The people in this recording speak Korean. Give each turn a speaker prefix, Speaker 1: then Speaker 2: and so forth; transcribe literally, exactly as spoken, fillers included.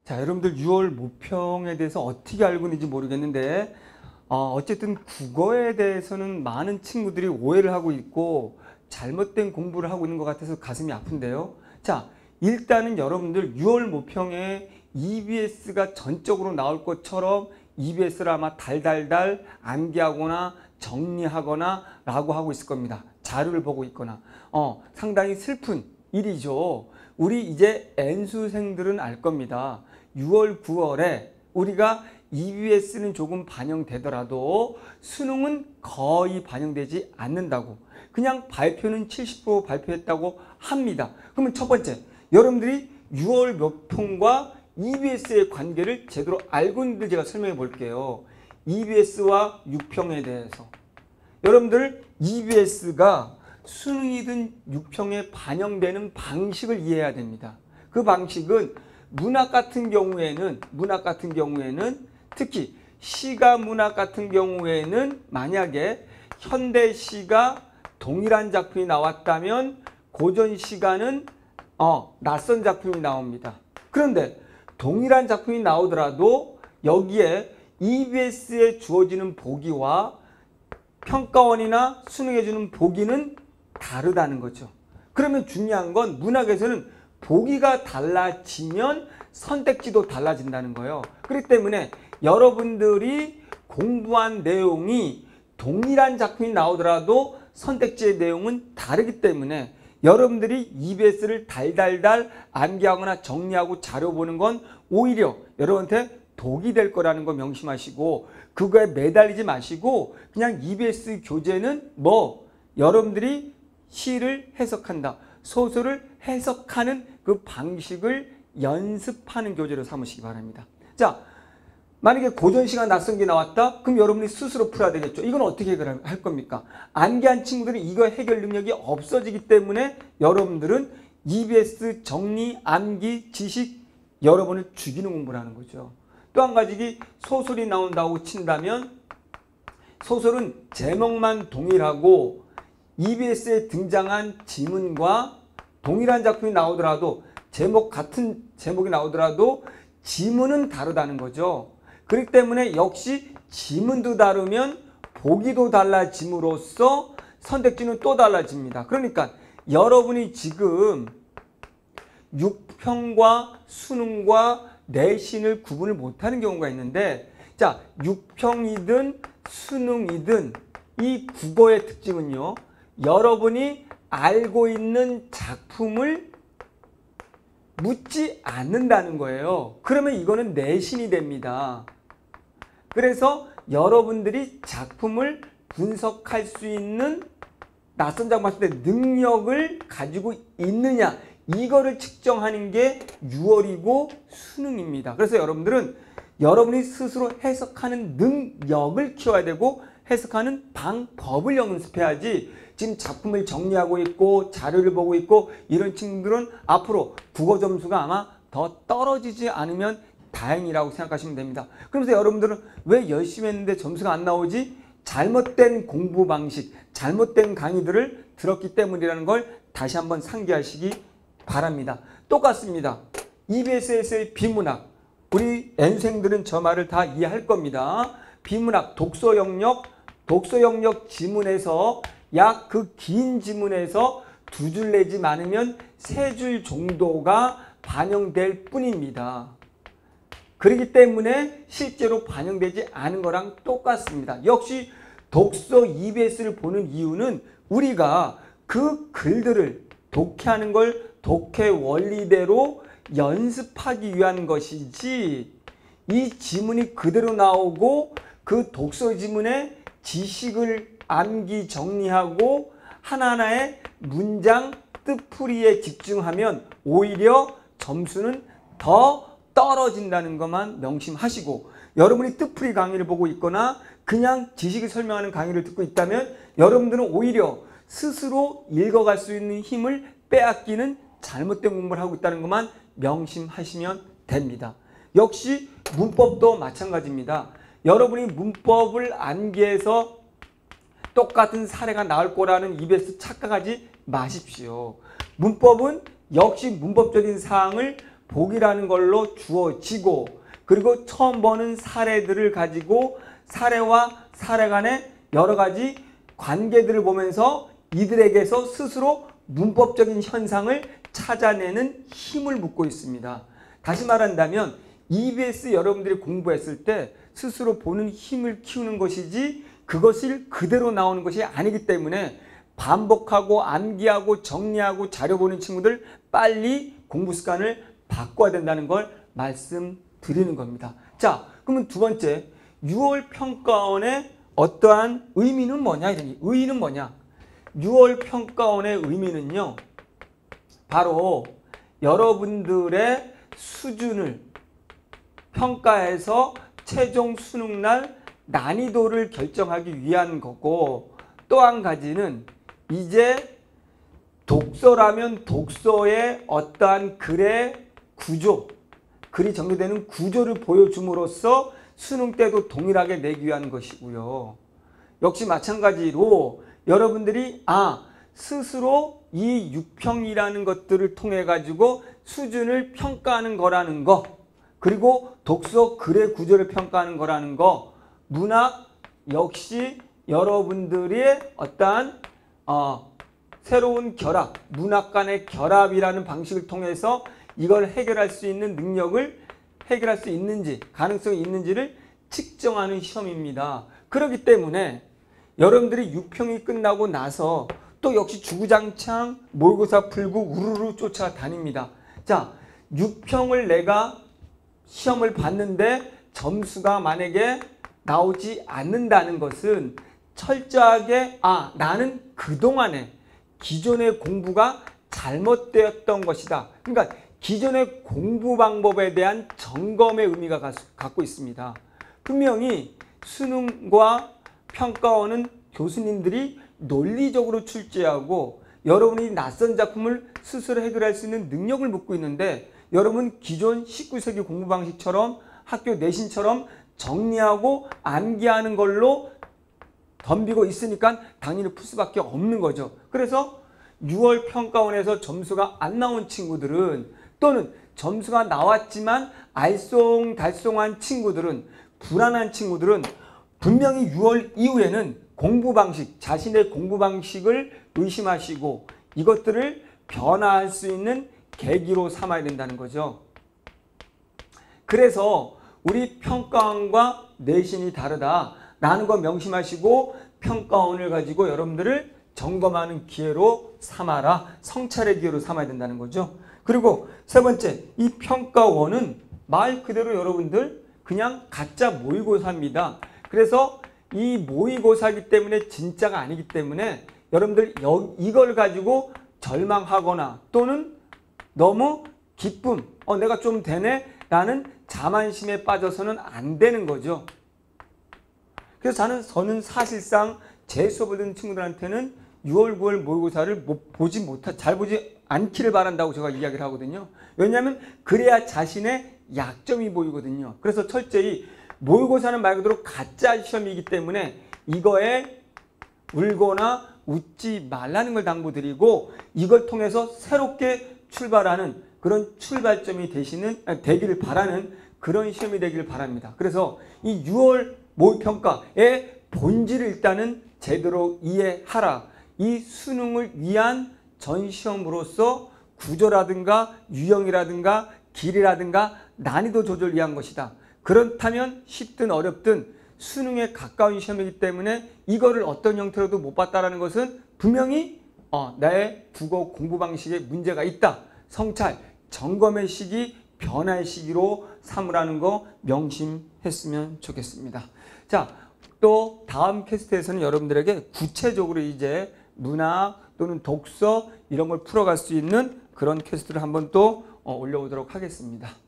Speaker 1: 자, 여러분들 유월 모평에 대해서 어떻게 알고 있는지 모르겠는데 어, 어쨌든 국어에 대해서는 많은 친구들이 오해를 하고 있고 잘못된 공부를 하고 있는 것 같아서 가슴이 아픈데요. 자, 일단은 여러분들 유월 모평에 이비에스가 전적으로 나올 것처럼 이비에스를 아마 달달달 암기하거나 정리하거나 라고 하고 있을 겁니다. 자료를 보고 있거나. 어, 상당히 슬픈 일이죠. 우리 이제 N수생들은 알 겁니다. 유월, 구월에 우리가 이비에스는 조금 반영되더라도 수능은 거의 반영되지 않는다고. 그냥 발표는 칠십 퍼센트 발표했다고 합니다. 그러면 첫 번째, 여러분들이 유월 모평과 이비에스의 관계를 제대로 알고 있는지 제가 설명해 볼게요. 이비에스와 육평에 대해서. 여러분들 이비에스가 수능이든 육평에 반영되는 방식을 이해해야 됩니다. 그 방식은 문학 같은 경우에는 문학 같은 경우에는 특히 시가 문학 같은 경우에는 만약에 현대시가 동일한 작품이 나왔다면 고전 시가는 어, 낯선 작품이 나옵니다. 그런데 동일한 작품이 나오더라도 여기에 이비에스에 주어지는 보기와 평가원이나 수능에 주는 보기는 다르다는 거죠. 그러면 중요한 건 문학에서는 보기가 달라지면 선택지도 달라진다는 거예요. 그렇기 때문에 여러분들이 공부한 내용이 동일한 작품이 나오더라도 선택지의 내용은 다르기 때문에 여러분들이 이비에스를 달달달 암기하거나 정리하고 자료 보는 건 오히려 여러분한테 독이 될 거라는 거 명심하시고 그거에 매달리지 마시고 그냥 이비에스 교재는 뭐 여러분들이 시를 해석한다. 소설을 해석하는 그 방식을 연습하는 교재로 삼으시기 바랍니다. 자, 만약에 고전시가 낯선 게 나왔다? 그럼 여러분이 스스로 풀어야 되겠죠. 이건 어떻게 할 겁니까? 암기한 친구들은 이거 해결 능력이 없어지기 때문에 여러분들은 이비에스 정리, 암기, 지식 여러분을 죽이는 공부를 하는 거죠. 또 한 가지 소설이 나온다고 친다면 소설은 제목만 동일하고 이비에스에 등장한 지문과 동일한 작품이 나오더라도 제목 같은 제목이 나오더라도 지문은 다르다는 거죠. 그렇기 때문에 역시 지문도 다르면 보기도 달라짐으로써 선택지는 또 달라집니다. 그러니까 여러분이 지금 육평과 수능과 내신을 구분을 못하는 경우가 있는데 자, 육평이든 수능이든 이 국어의 특징은요. 여러분이 알고 있는 작품을 묻지 않는다는 거예요. 그러면 이거는 내신이 됩니다. 그래서 여러분들이 작품을 분석할 수 있는 낯선 작품 봤을 때 능력을 가지고 있느냐 이거를 측정하는 게 유월이고 수능입니다. 그래서 여러분들은 여러분이 스스로 해석하는 능력을 키워야 되고 해석하는 방법을 연습해야지 지금 작품을 정리하고 있고 자료를 보고 있고 이런 친구들은 앞으로 국어 점수가 아마 더 떨어지지 않으면 다행이라고 생각하시면 됩니다. 그러면서 여러분들은 왜 열심히 했는데 점수가 안 나오지? 잘못된 공부 방식, 잘못된 강의들을 들었기 때문이라는 걸 다시 한번 상기하시기 바랍니다. 똑같습니다. 이비에스에서의 비문학, 우리 N생들은 저 말을 다 이해할 겁니다. 비문학, 독서 영역, 독서 영역 지문에서 약 그 긴 지문에서 두 줄 내지 많으면 세 줄 정도가 반영될 뿐입니다. 그렇기 때문에 실제로 반영되지 않은 거랑 똑같습니다. 역시 독서 이비에스를 보는 이유는 우리가 그 글들을 독해하는 걸 독해 원리대로 연습하기 위한 것이지 이 지문이 그대로 나오고 그 독서 지문에 지식을 암기 정리하고 하나하나의 문장 뜻풀이에 집중하면 오히려 점수는 더 떨어진다는 것만 명심하시고 여러분이 뜻풀이 강의를 보고 있거나 그냥 지식을 설명하는 강의를 듣고 있다면 여러분들은 오히려 스스로 읽어갈 수 있는 힘을 빼앗기는 잘못된 공부를 하고 있다는 것만 명심하시면 됩니다. 역시 문법도 마찬가지입니다. 여러분이 문법을 암기해서 똑같은 사례가 나올 거라는 이비에스 착각하지 마십시오. 문법은 역시 문법적인 사항을 복이라는 걸로 주어지고, 그리고 처음 보는 사례들을 가지고 사례와 사례 간의 여러 가지 관계들을 보면서 이들에게서 스스로 문법적인 현상을 찾아내는 힘을 묻고 있습니다. 다시 말한다면 이비에스 여러분들이 공부했을 때 스스로 보는 힘을 키우는 것이지 그것을 그대로 나오는 것이 아니기 때문에 반복하고 암기하고 정리하고 자료 보는 친구들 빨리 공부 습관을 바꿔야 된다는 걸 말씀드리는 겁니다. 자, 그러면 두 번째, 유월 평가원의 어떠한 의미는 뭐냐? 이러니 의의는 뭐냐? 유월 평가원의 의미는요, 바로 여러분들의 수준을 평가해서 최종 수능날 난이도를 결정하기 위한 거고, 또 한 가지는 이제 독서라면 독서의 어떠한 글의 구조, 글이 정리되는 구조를 보여줌으로써 수능 때도 동일하게 내기 위한 것이고요. 역시 마찬가지로 여러분들이 아 스스로 이 육평이라는 것들을 통해 가지고 수준을 평가하는 거라는 거, 그리고 독서 글의 구조를 평가하는 거라는 거, 문학 역시 여러분들의 어떠한 어, 새로운 결합, 문학 간의 결합이라는 방식을 통해서 이걸 해결할 수 있는 능력을 해결할 수 있는지, 가능성이 있는지를 측정하는 시험입니다. 그렇기 때문에 여러분들이 육평이 끝나고 나서 또 역시 주구장창 모의고사 풀고 우르르 쫓아다닙니다. 자, 육평을 내가 시험을 봤는데 점수가 만약에 나오지 않는다는 것은 철저하게 아 나는 그동안에 기존의 공부가 잘못되었던 것이다. 그러니까 기존의 공부 방법에 대한 점검의 의미가 갖고 있습니다. 분명히 수능과 평가원은 교수님들이 논리적으로 출제하고 여러분이 낯선 작품을 스스로 해결할 수 있는 능력을 묻고 있는데, 여러분 기존 십구 세기 공부 방식처럼 학교 내신처럼 정리하고 암기하는 걸로 덤비고 있으니까 당연히 풀 수밖에 없는 거죠. 그래서 유월 평가원에서 점수가 안 나온 친구들은, 또는 점수가 나왔지만 알쏭달쏭한 친구들은, 불안한 친구들은 분명히 유월 이후에는 공부 방식, 자신의 공부 방식을 의심하시고 이것들을 변화할 수 있는 계기로 삼아야 된다는 거죠. 그래서 우리 평가원과 내신이 다르다라는 거 명심하시고 평가원을 가지고 여러분들을 점검하는 기회로 삼아라. 성찰의 기회로 삼아야 된다는 거죠. 그리고 세 번째, 이 평가원은 말 그대로 여러분들 그냥 가짜 모의고사입니다. 그래서 이 모의고사이기 때문에 진짜가 아니기 때문에 여러분들 이걸 가지고 절망하거나 또는 너무 기쁨, 어 내가 좀 되네 라는 자만심에 빠져서는 안 되는 거죠. 그래서 저는, 저는 사실상 제 수업을 듣는 친구들한테는 유월, 구월 모의고사를 못, 보지 못하, 잘 보지 않기를 바란다고 제가 이야기를 하거든요. 왜냐하면 그래야 자신의 약점이 보이거든요. 그래서 철저히 모의고사는 말 그대로 가짜 시험이기 때문에 이거에 울거나 웃지 말라는 걸 당부드리고, 이걸 통해서 새롭게 출발하는 그런 출발점이 되시는, 아니, 되기를 바라는 그런 시험이 되기를 바랍니다. 그래서 이 유월 모의평가의 본질을 일단은 제대로 이해하라. 이 수능을 위한 전시험으로서 구조라든가 유형이라든가 길이라든가 난이도 조절을 위한 것이다. 그렇다면 쉽든 어렵든 수능에 가까운 시험이기 때문에 이거를 어떤 형태로도 못 봤다라는 것은 분명히 어, 나의 국어 공부 방식에 문제가 있다. 성찰, 점검의 시기, 변화의 시기로 삼으라는 거 명심했으면 좋겠습니다. 자, 또 다음 캐스트에서는 여러분들에게 구체적으로 이제 문학 또는 독서 이런 걸 풀어갈 수 있는 그런 캐스트를 한번 또 올려보도록 하겠습니다.